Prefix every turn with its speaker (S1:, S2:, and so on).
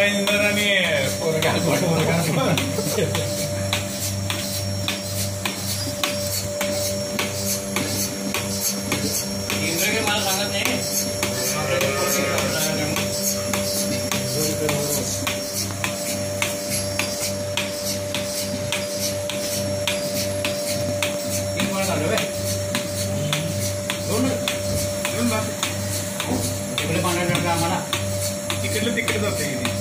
S1: इंधन आणि इंद्र मला सांगत नाही तिकडे पांढरा आम्हाला तिकडलं तिकडे जाते